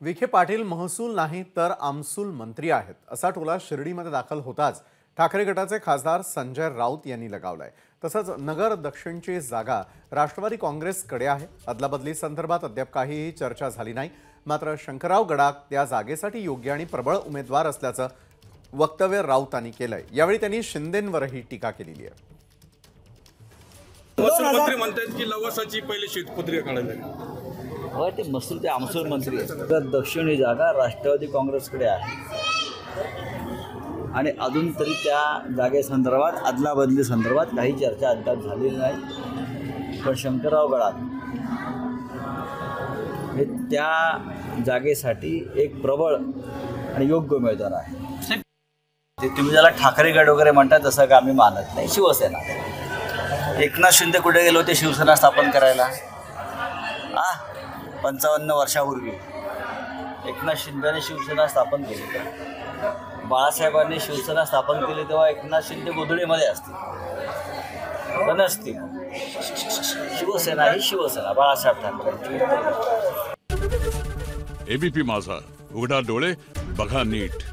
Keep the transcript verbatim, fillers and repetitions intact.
विखे पाटील महसूल नाही तर आमसूल मंत्री आहेत असा टोला शिर्डीमध्ये दाखल होताच ठाकरे गटाचे खासदार संजय राऊत यांनी लगावलाय। तसंच नगर दक्षिणची जागा राष्ट्रवादी काँग्रेसकडे आहे। अदलाबदली संदर्भात अद्याप काहीही चर्चा झाली नाही। मात्र शंकरराव गडाख त्या जागेसाठी योग्य आणि प्रबळ उमेदवार असल्याचं वक्तव्य राऊतांनी केलंय। यावेळी त्यांनी शिंदेंवरही टीका केलेली आहे। महसूल मंत्री म्हणतात की लवासाची पहिली शीतपत्रिका काढायला होय, ते महसूल ते आमसूल मंत्री आहेत। तर दक्षिण ही जागा राष्ट्रवादी काँग्रेसकडे आहे आणि अजून तरी त्या जागेसंदर्भात अदलाबदली संदर्भात काही चर्चा अद्याप झालेली नाही। पण शंकरराव गडाख हे त्या जागेसाठी एक प्रबळ आणि योग्य उमेदवार आहे। ते तुम्ही ज्याला ठाकरे गड वगैरे म्हणता तसं का आम्ही मानत नाही। शिवसेना, एकनाथ शिंदे कुठे गेलो ते शिवसेना स्थापन करायला? आ पंचावन्न वर्षापूर्वी एकनाथ शिंदेने शिवसेना स्थापन केली। बाळासाहेबांनी शिवसेना स्थापन केली तेव्हा एकनाथ शिंदे गोधडीमध्ये असतील नसतील। शिवसेना ही शिवसेना बाळासाहेब ठाकरे। एबीपी माझा, उघडा डोळे बघा नीट।